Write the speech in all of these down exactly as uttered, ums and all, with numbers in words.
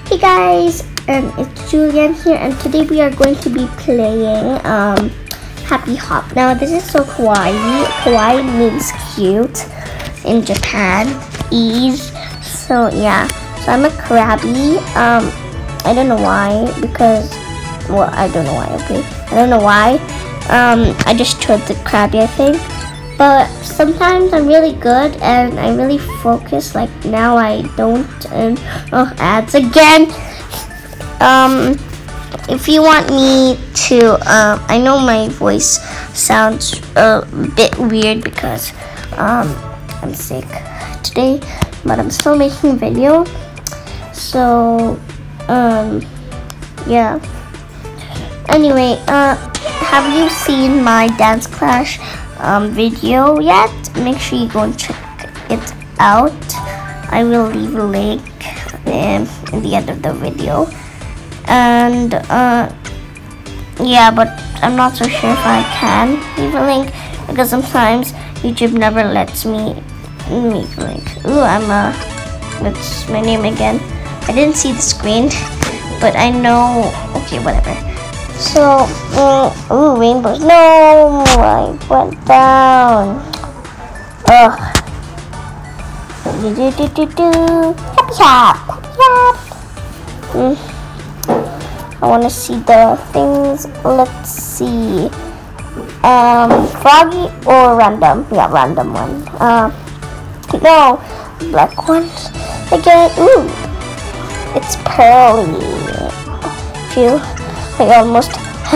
Hey guys, um, it's Julian here, and today we are going to be playing um, Happy Hop. Now this is so kawaii. Kawaii means cute in Japan. Ease. So yeah. So I'm a Krabby. Um, I don't know why because well I don't know why. Okay, I don't know why. Um, I just chose the Krabby, I think. But sometimes I'm really good and I really focus. Like now I don't. And oh, ads again. Um, if you want me to, um, I know my voice sounds a bit weird because um, I'm sick today, but I'm still making a video. So um, yeah. Anyway, uh, have you seen my Dance Clash um, video yet? Make sure you go and check it out. I will leave a link in, in the end of the video. And uh, yeah, but I'm not so sure if I can leave a link because sometimes YouTube never lets me leave a link. Ooh, I'm a, what's my name again? I didn't see the screen, but I know, okay, whatever. So, uh, ooh, rainbows. No, I went down. Ugh. Do do do do do. Happy hop. Happy hop. Mm. I want to see the things. Let's see. Um, froggy or random? Yeah, random one. Uh, no, black one. Again. Ooh, it's pearly. Phew. I almost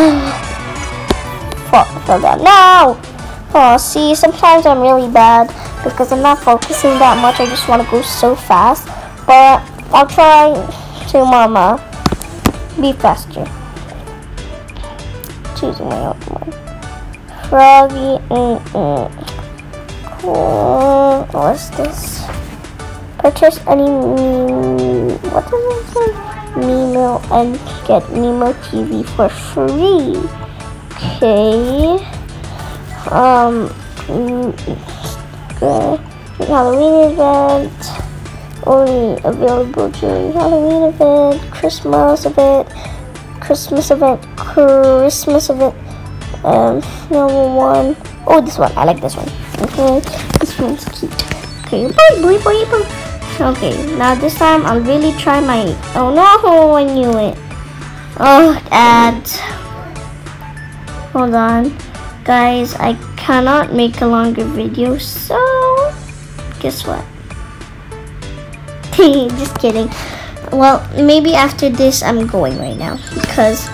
fall, fell down. No! Oh, see, sometimes I'm really bad because I'm not focusing that much. I just want to go so fast. But I'll try to, Mama, be faster. Choosing my own one. Froggy. Mm-mm. Cool. What's this? Purchase any. What is this? Nemo and get Nemo T V for free. Okay. Um. Uh, Halloween event. Only available during Halloween event. Christmas event. Christmas event. Christmas event. Um. Number one. Oh, this one. I like this one. Okay. This one's cute. Okay. Bye, boy, boy, boy. Okay, now this time I'll really try my. Oh no, I knew it. Oh, ads. Hold on, guys. I cannot make a longer video, so guess what? Just kidding. Well, maybe after this I'm going right now because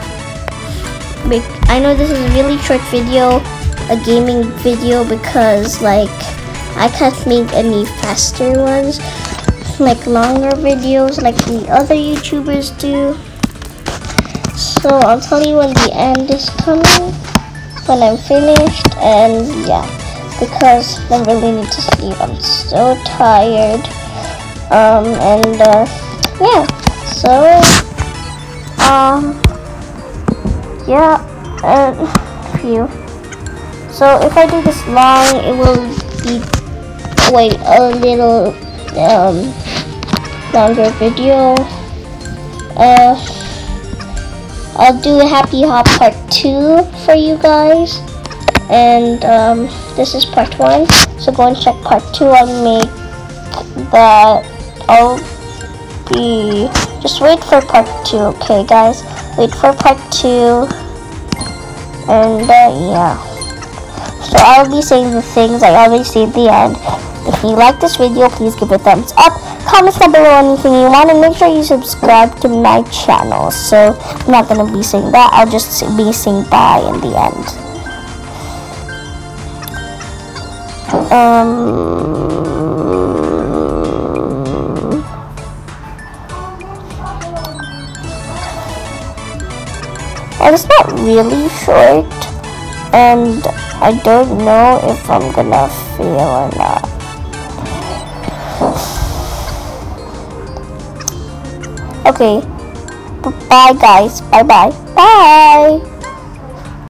I know this is a really short video, a gaming video, because like I can't make any faster ones, like longer videos like the other YouTubers do. So I'll tell you when the end is coming, when I'm finished, and yeah, because I really need to sleep. I'm so tired. Um and uh, yeah, so um yeah, and phew. So if I do this long, it will be wait a little um longer video. uh I'll do a Happy Hop part two for you guys, and um this is part one, so go and check part two. I'll make that. I'll be just wait for part two, okay guys, wait for part two. And uh, yeah, so I'll be saying the things I always say at the end. If you like this video, please give it a thumbs up. Comment down below anything you want, and make sure you subscribe to my channel. So I'm not gonna be saying that. I'll just be saying bye in the end. Um. Well, it's not really short, and I don't know if I'm gonna fail or not. Okay, bye guys, bye bye, bye.